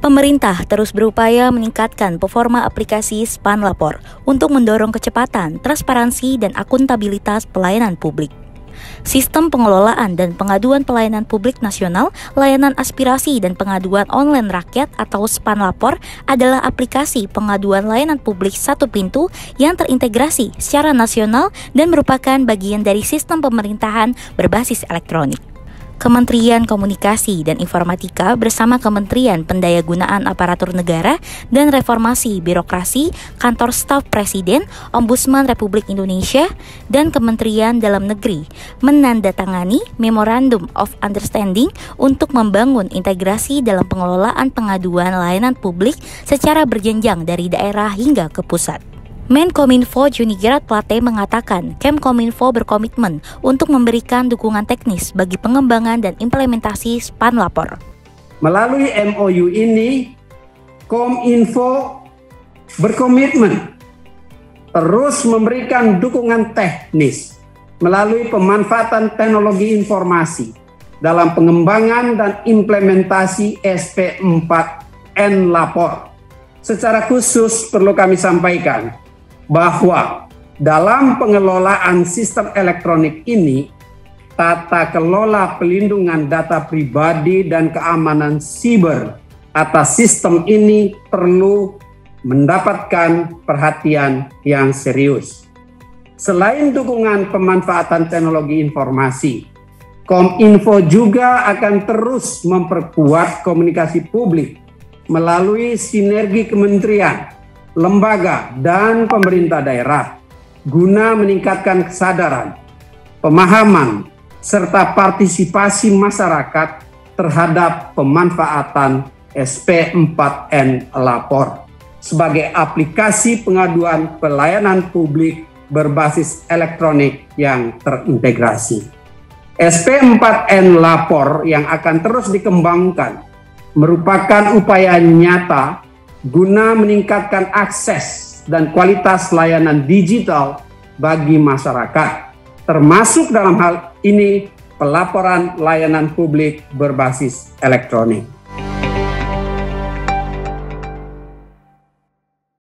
Pemerintah terus berupaya meningkatkan performa aplikasi SPAN Lapor untuk mendorong kecepatan, transparansi, dan akuntabilitas pelayanan publik. Sistem pengelolaan dan pengaduan pelayanan publik nasional, layanan aspirasi dan pengaduan online rakyat atau SPAN Lapor adalah aplikasi pengaduan layanan publik satu pintu yang terintegrasi secara nasional dan merupakan bagian dari sistem pemerintahan berbasis elektronik. Kementerian Komunikasi dan Informatika bersama Kementerian Pendayagunaan Aparatur Negara dan Reformasi Birokrasi, Kantor Staf Presiden, Ombudsman Republik Indonesia, dan Kementerian Dalam Negeri menandatangani Memorandum of Understanding untuk membangun integrasi dalam pengelolaan pengaduan layanan publik secara berjenjang dari daerah hingga ke pusat. Menkominfo Junigirat Plate mengatakan Kemkominfo berkomitmen untuk memberikan dukungan teknis bagi pengembangan dan implementasi SPAN Lapor. Melalui MOU ini, Kominfo berkomitmen terus memberikan dukungan teknis melalui pemanfaatan teknologi informasi dalam pengembangan dan implementasi SP4N Lapor. Secara khusus perlu kami sampaikan bahwa dalam pengelolaan sistem elektronik ini, tata kelola pelindungan data pribadi dan keamanan siber atas sistem ini perlu mendapatkan perhatian yang serius. Selain dukungan pemanfaatan teknologi informasi, Kominfo juga akan terus memperkuat komunikasi publik melalui sinergi kementerian, lembaga, dan pemerintah daerah guna meningkatkan kesadaran, pemahaman, serta partisipasi masyarakat terhadap pemanfaatan SP4N Lapor sebagai aplikasi pengaduan pelayanan publik berbasis elektronik yang terintegrasi. SP4N Lapor yang akan terus dikembangkan merupakan upaya nyata guna meningkatkan akses dan kualitas layanan digital bagi masyarakat, termasuk dalam hal ini pelaporan layanan publik berbasis elektronik.